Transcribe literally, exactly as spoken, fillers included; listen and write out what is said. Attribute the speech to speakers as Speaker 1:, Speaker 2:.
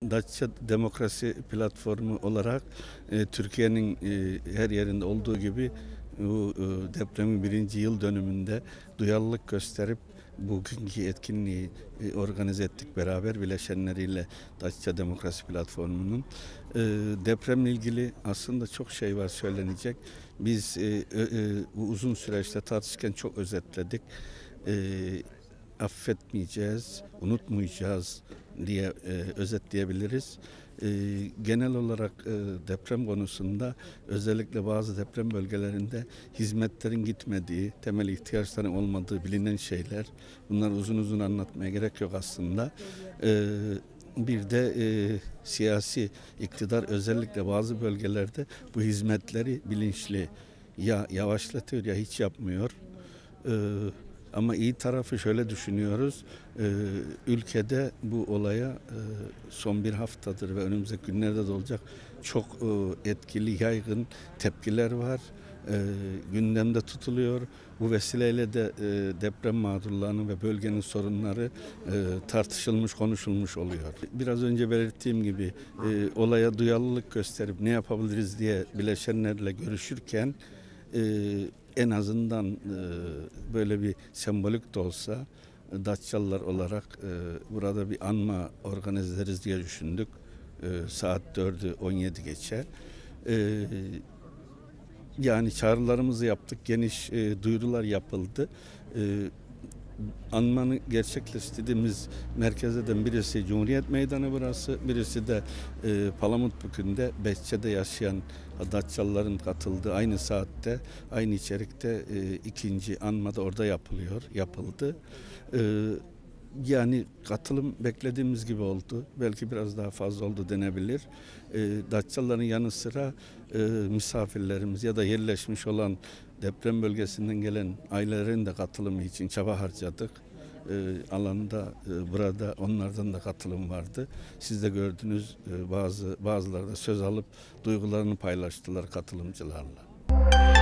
Speaker 1: Datça Demokrasi Platformu olarak e, Türkiye'nin e, her yerinde olduğu gibi bu e, depremin birinci yıl dönümünde duyarlılık gösterip bugünkü etkinliği e, organize ettik beraber bileşenleriyle Datça Demokrasi Platformu'nun. E, depremle ilgili aslında çok şey var söylenecek. Biz e, e, bu uzun süreçte tartışırken çok özetledik. E, affetmeyeceğiz, unutmayacağız diye e, özetleyebiliriz. E, genel olarak e, deprem konusunda özellikle bazı deprem bölgelerinde hizmetlerin gitmediği, temel ihtiyaçların olmadığı bilinen şeyler. Bunları uzun uzun anlatmaya gerek yok aslında. E, bir de e, siyasi iktidar özellikle bazı bölgelerde bu hizmetleri bilinçli ya yavaşlatıyor ya hiç yapmıyor. E, Ama iyi tarafı şöyle düşünüyoruz. Ee, ülkede bu olaya e, son bir haftadır ve önümüzdeki günlerde de olacak çok e, etkili, yaygın tepkiler var. E, gündemde tutuluyor. Bu vesileyle de e, deprem mağdurlarının ve bölgenin sorunları e, tartışılmış, konuşulmuş oluyor. Biraz önce belirttiğim gibi e, olaya duyarlılık gösterip ne yapabiliriz diye bileşenlerle görüşürken e, en azından e, böyle bir sembolik de olsa e, Datçalılar olarak e, burada bir anma organize ederiz diye düşündük. E, saat dördü on yedi geçe. E, yani çağrılarımızı yaptık, geniş e, duyurular yapıldı. E, Anmanı gerçekleştirdiğimiz merkezlerden birisi Cumhuriyet Meydanı burası, birisi de e, Palamutbükü'nde Behçe'de yaşayan Datçalıların katıldığı aynı saatte, aynı içerikte e, ikinci anma da orada yapılıyor, yapıldı. E, Yani katılım beklediğimiz gibi oldu. Belki biraz daha fazla oldu denebilir. E, Datçalıların yanı sıra e, misafirlerimiz ya da yerleşmiş olan deprem bölgesinden gelen ailelerin de katılımı için çaba harcadık. E, alanda e, burada onlardan da katılım vardı. Siz de gördünüz, e, bazı bazıları da söz alıp duygularını paylaştılar katılımcılarla.